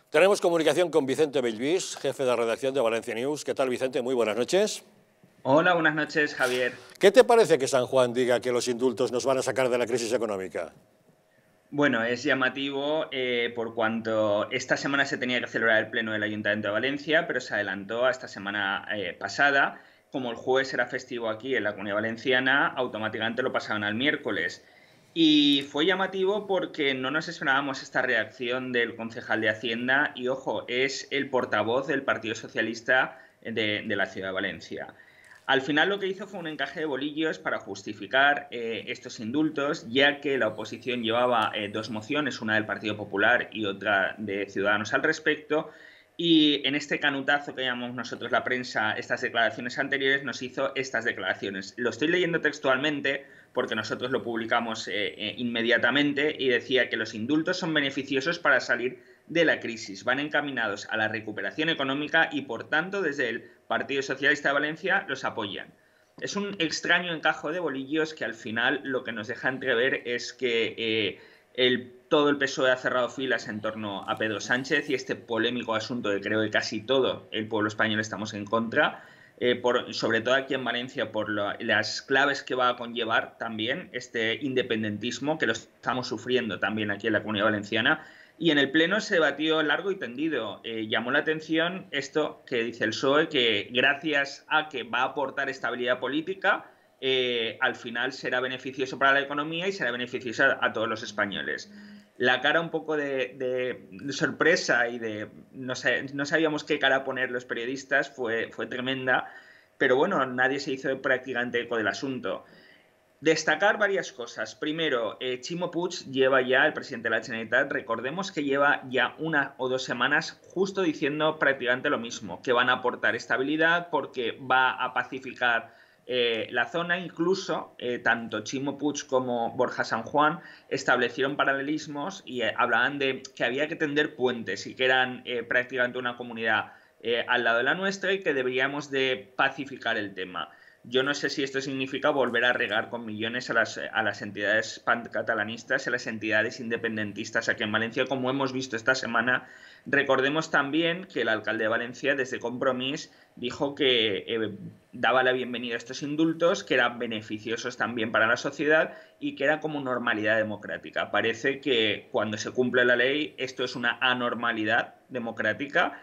Tenemos comunicación con Vicente Bellvís, jefe de redacción de Valencia News. ¿Qué tal, Vicente? Muy buenas noches. Hola, buenas noches, Javier. ¿Qué te parece que San Juan diga que los indultos nos van a sacar de la crisis económica? Bueno, es llamativo por cuanto esta semana se tenía que celebrar el pleno del Ayuntamiento de Valencia, pero se adelantó a esta semana pasada. Como el jueves era festivo aquí en la Comunidad Valenciana, automáticamente lo pasaron al miércoles. Y fue llamativo porque no nos esperábamos esta reacción del concejal de Hacienda y, ojo, es el portavoz del Partido Socialista de la Ciudad de Valencia. Al final lo que hizo fue un encaje de bolillos para justificar estos indultos, ya que la oposición llevaba dos mociones, una del Partido Popular y otra de Ciudadanos al respecto, y en este canutazo que llamamos nosotros la prensa, estas declaraciones anteriores, nos hizo estas declaraciones. Lo estoy leyendo textualmente porque nosotros lo publicamos inmediatamente y decía que los indultos son beneficiosos para salir de la crisis, van encaminados a la recuperación económica y, por tanto, desde el Partido Socialista de Valencia los apoyan. Es un extraño encajo de bolillos que al final lo que nos deja entrever es que todo el PSOE ha cerrado filas en torno a Pedro Sánchez y este polémico asunto que creo que casi todo el pueblo español estamos en contra, sobre todo aquí en Valencia, por las claves que va a conllevar también este independentismo que lo estamos sufriendo también aquí en la Comunidad Valenciana. Y en el Pleno se debatió largo y tendido. Llamó la atención esto que dice el PSOE, que gracias a que va a aportar estabilidad política, al final será beneficioso para la economía y será beneficioso a todos los españoles. La cara un poco de sorpresa y de no sabíamos qué cara poner los periodistas fue tremenda, pero bueno, nadie se hizo prácticamente eco del asunto. Destacar varias cosas. Primero, Ximo Puig lleva ya, el presidente de la Generalitat, recordemos que lleva ya 1 o 2 semanas justo diciendo prácticamente lo mismo, que van a aportar estabilidad porque va a pacificar la zona. Incluso tanto Ximo Puig como Borja San Juan establecieron paralelismos y hablaban de que había que tender puentes y que eran prácticamente una comunidad al lado de la nuestra y que deberíamos de pacificar el tema. Yo no sé si esto significa volver a regar con millones a las entidades pancatalanistas, a las entidades independentistas aquí en Valencia, como hemos visto esta semana. Recordemos también que el alcalde de Valencia, desde Compromís, dijo que daba la bienvenida a estos indultos, que eran beneficiosos también para la sociedad y que era como normalidad democrática. Parece que cuando se cumple la ley esto es una anormalidad democrática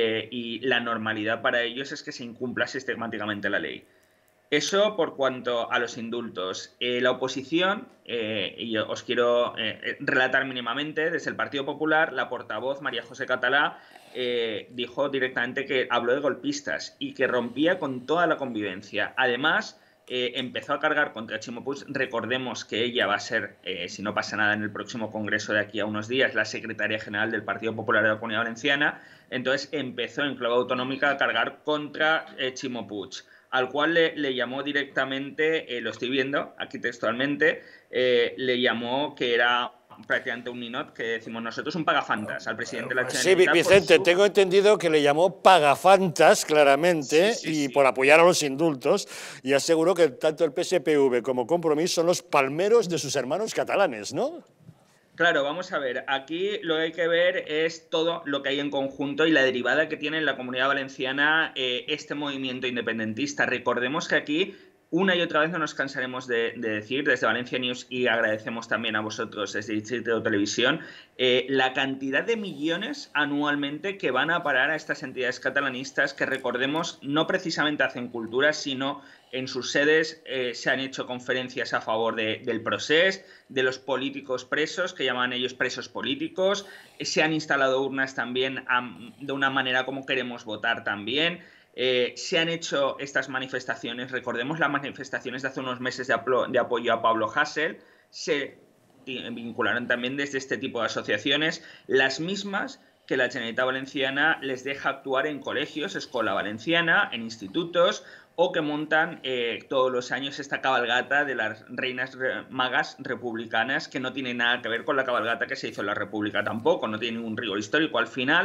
y la normalidad para ellos es que se incumpla sistemáticamente la ley. Eso por cuanto a los indultos. La oposición, y os quiero relatar mínimamente, desde el Partido Popular, la portavoz María José Catalá dijo directamente que habló de golpistas y que rompía con toda la convivencia. Además, empezó a cargar contra Ximo Puig. Recordemos que ella va a ser, si no pasa nada en el próximo congreso de aquí a unos días, la secretaria general del Partido Popular de la Comunidad Valenciana. Entonces empezó en clave autonómica a cargar contra Ximo Puig, al cual le llamó directamente, lo estoy viendo aquí textualmente, le llamó que era prácticamente un ninot, que decimos nosotros, un pagafantas al presidente de la Sí, Generalitat. Vicente, tengo entendido que le llamó pagafantas claramente y por apoyar a los indultos, y aseguró que tanto el PSPV como Compromís son los palmeros de sus hermanos catalanes, ¿no? Claro, vamos a ver, aquí lo que hay que ver es todo lo que hay en conjunto y la derivada que tiene en la Comunidad Valenciana este movimiento independentista. Recordemos que aquí una y otra vez no nos cansaremos de decir desde Valencia News, y agradecemos también a vosotros desde Distrito Televisión, la cantidad de millones anualmente que van a parar a estas entidades catalanistas que, recordemos, no precisamente hacen cultura, sino en sus sedes se han hecho conferencias a favor del procés, de los políticos presos, que llaman ellos presos políticos, se han instalado urnas también de una manera como queremos votar también. Se han hecho estas manifestaciones, recordemos las manifestaciones de hace unos meses de apoyo a Pablo Hasél, se vincularon también desde este tipo de asociaciones, las mismas que la Generalitat Valenciana les deja actuar en colegios, Escola Valenciana, en institutos, o que montan todos los años esta cabalgata de las reinas magas republicanas, que no tiene nada que ver con la cabalgata que se hizo en la República tampoco, no tiene ningún rigor histórico. Al final,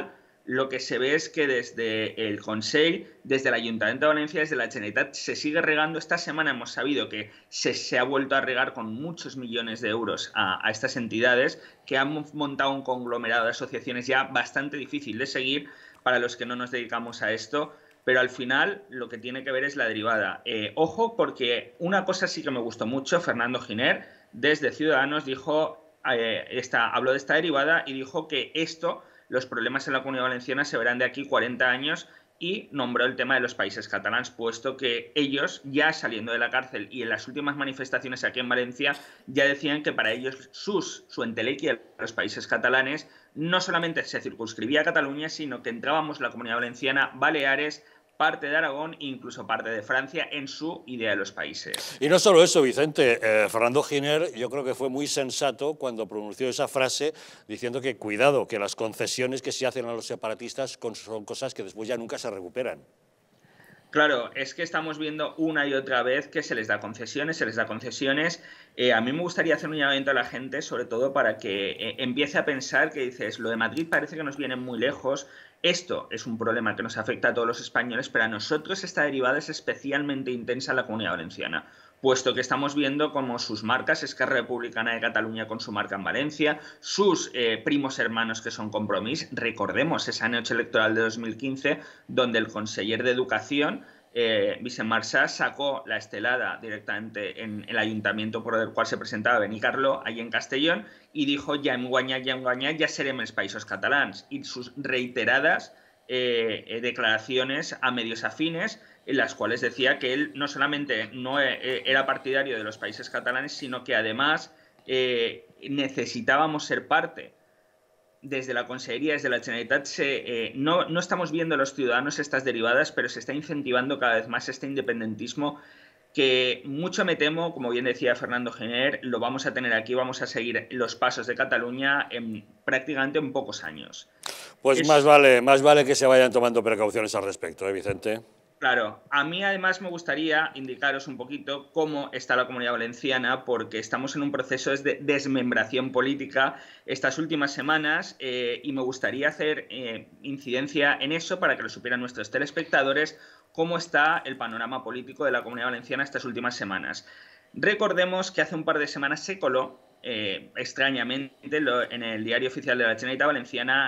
lo que se ve es que desde el Consell, desde el Ayuntamiento de Valencia, desde la Generalitat, se sigue regando. Esta semana hemos sabido que se ha vuelto a regar con muchos millones de euros a estas entidades que han montado un conglomerado de asociaciones ya bastante difícil de seguir para los que no nos dedicamos a esto, pero al final lo que tiene que ver es la derivada. Ojo, porque una cosa sí que me gustó mucho, Fernando Giner, desde Ciudadanos, habló de esta derivada y dijo que los problemas en la Comunidad Valenciana se verán de aquí 40 años y nombró el tema de los países catalans, puesto que ellos, ya saliendo de la cárcel y en las últimas manifestaciones aquí en Valencia, ya decían que para ellos su entelequia, los países catalanes, no solamente se circunscribía a Cataluña, sino que entrábamos la Comunidad Valenciana, Baleares, parte de Aragón e incluso parte de Francia en su idea de los países. Y no solo eso, Vicente, Fernando Giner yo creo que fue muy sensato cuando pronunció esa frase diciendo que cuidado, que las concesiones que se hacen a los separatistas son cosas que después ya nunca se recuperan. Claro, es que estamos viendo una y otra vez que se les da concesiones, se les da concesiones. A mí me gustaría hacer un llamamiento a la gente, sobre todo para que empiece a pensar que dices, lo de Madrid parece que nos viene muy lejos, esto es un problema que nos afecta a todos los españoles, pero a nosotros esta derivada es especialmente intensa en la Comunidad Valenciana, puesto que estamos viendo como sus marcas, Esquerra Republicana de Cataluña con su marca en Valencia, sus primos hermanos que son Compromís, recordemos esa noche electoral de 2015, donde el conseller de Educación, Vicent Marçà, sacó la estelada directamente en el ayuntamiento por el cual se presentaba Benicarló, allí en Castellón, y dijo, ja hem guanyat, ja serem els països catalans. Y sus reiteradas declaraciones a medios afines, en las cuales decía que él no solamente no era partidario de los países catalanes, sino que además necesitábamos ser parte. Desde la Consellería, desde la Generalitat, no estamos viendo los ciudadanos estas derivadas, pero se está incentivando cada vez más este independentismo que mucho me temo, como bien decía Fernando Giner, lo vamos a tener aquí, vamos a seguir los pasos de Cataluña prácticamente en pocos años. Pues más vale que se vayan tomando precauciones al respecto, Vicente. Claro, a mí además me gustaría indicaros un poquito cómo está la Comunidad Valenciana, porque estamos en un proceso de desmembración política estas últimas semanas y me gustaría hacer incidencia en eso para que lo supieran nuestros telespectadores, cómo está el panorama político de la Comunidad Valenciana estas últimas semanas. Recordemos que hace un par de semanas se coló, extrañamente, en el Diario Oficial de la Generalitat Valenciana,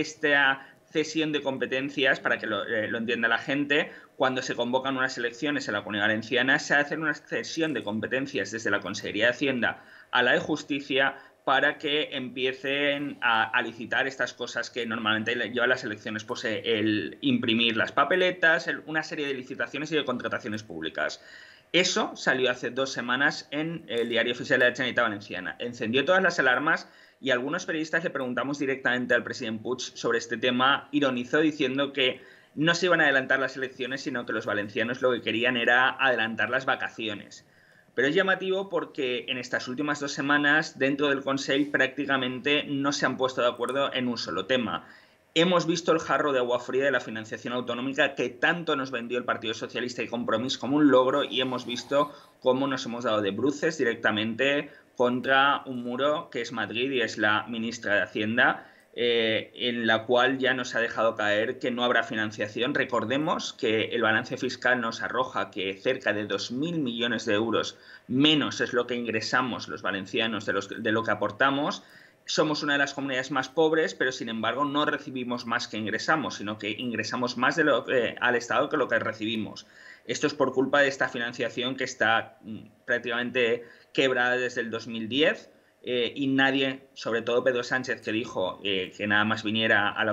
esta cesión de competencias, para que lo entienda la gente, cuando se convocan unas elecciones en la Comunidad Valenciana, se hace una cesión de competencias desde la Consellería de Hacienda a la de Justicia para que empiecen a licitar estas cosas que normalmente llevan las elecciones, pues el imprimir las papeletas, una serie de licitaciones y de contrataciones públicas. Eso salió hace 2 semanas en el Diario Oficial de la Generalitat Valenciana. Encendió todas las alarmas y algunos periodistas le preguntamos directamente al presidente Puig sobre este tema. Ironizó diciendo que no se iban a adelantar las elecciones, sino que los valencianos lo que querían era adelantar las vacaciones. Pero es llamativo porque en estas últimas 2 semanas, dentro del Consell, prácticamente no se han puesto de acuerdo en un solo tema. Hemos visto el jarro de agua fría de la financiación autonómica que tanto nos vendió el Partido Socialista y Compromís como un logro, y hemos visto cómo nos hemos dado de bruces directamente contra un muro que es Madrid y es la ministra de Hacienda, en la cual ya nos ha dejado caer que no habrá financiación. Recordemos que el balance fiscal nos arroja que cerca de 2.000 millones de euros menos es lo que ingresamos los valencianos de lo que aportamos. Somos una de las comunidades más pobres, pero sin embargo no recibimos más que ingresamos, sino que ingresamos más al Estado que lo que recibimos. Esto es por culpa de esta financiación que está prácticamente quebrada desde el 2010 y nadie, sobre todo Pedro Sánchez, que dijo que nada más viniera a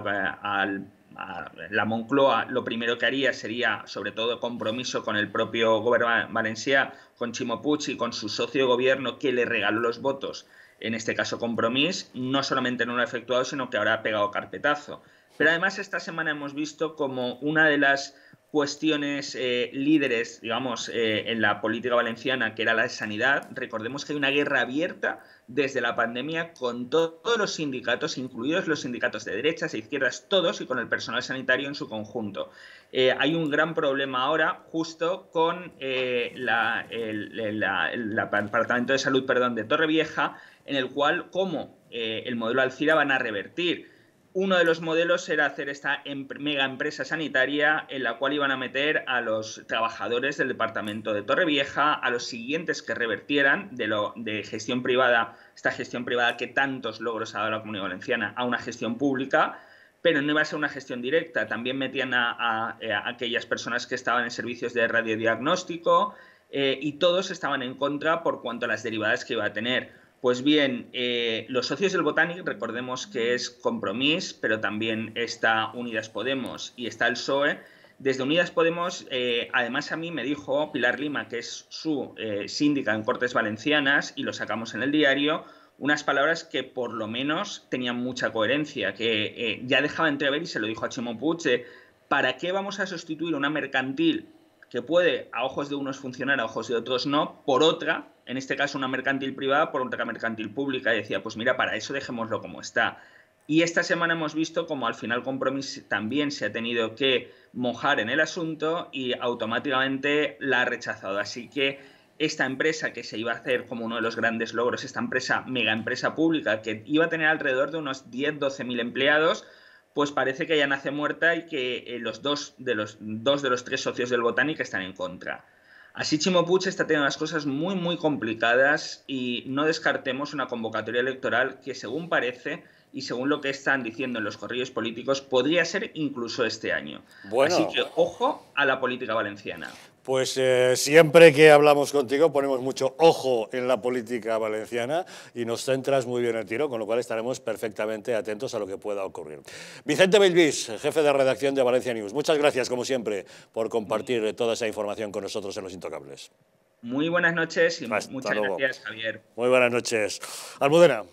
la Moncloa, lo primero que haría sería, sobre todo, compromiso con el propio gobierno valencià, con Ximo Puig y con su socio de gobierno que le regaló los votos, en este caso Compromís, no solamente no lo ha efectuado, sino que ahora ha pegado carpetazo. Pero además esta semana hemos visto como una de las cuestiones líderes, digamos, en la política valenciana, que era la de sanidad. Recordemos que hay una guerra abierta desde la pandemia con todos los sindicatos, incluidos los sindicatos de derechas e izquierdas, todos, y con el personal sanitario en su conjunto. Hay un gran problema ahora justo con el Departamento de Salud, de Torrevieja, en el cual, como el modelo Alcira, van a revertir uno de los modelos era hacer esta mega empresa sanitaria en la cual iban a meter a los trabajadores del departamento de Torrevieja, a los siguientes que revertieran de gestión privada, esta gestión privada que tantos logros ha dado la Comunidad Valenciana, a una gestión pública, pero no iba a ser una gestión directa. También metían a aquellas personas que estaban en servicios de radiodiagnóstico y todos estaban en contra por cuanto a las derivadas que iba a tener. Pues bien, los socios del Botànic, recordemos que es Compromís, pero también está Unidas Podemos y está el PSOE. Desde Unidas Podemos, además a mí me dijo Pilar Lima, que es su síndica en Cortes Valencianas, y lo sacamos en el diario, unas palabras que por lo menos tenían mucha coherencia, que ya dejaba entrever, y se lo dijo a Ximo Puig, de ¿para qué vamos a sustituir una mercantil que puede, a ojos de unos funcionar, a ojos de otros no, por otra, en este caso una mercantil privada, por otra mercantil pública? Y decía, pues mira, para eso dejémoslo como está. Y esta semana hemos visto como al final Compromís también se ha tenido que mojar en el asunto y automáticamente la ha rechazado. Así que esta empresa que se iba a hacer como uno de los grandes logros, esta empresa, mega empresa pública, que iba a tener alrededor de unos 10-12 mil empleados, pues parece que ya nace muerta y que los dos de los tres socios del Botànic están en contra. Así Ximo Puig está teniendo las cosas muy, muy complicadas y no descartemos una convocatoria electoral que, según parece y según lo que están diciendo en los corrillos políticos, podría ser incluso este año. Bueno. Así que ojo a la política valenciana. Pues siempre que hablamos contigo ponemos mucho ojo en la política valenciana y nos centras muy bien el tiro, con lo cual estaremos perfectamente atentos a lo que pueda ocurrir. Vicente Bellvís, jefe de redacción de Valencia News, muchas gracias, como siempre, por compartir toda esa información con nosotros en Los Intocables. Muy buenas noches y Hasta muchas luego. gracias, Javier. Muy buenas noches. Almudena.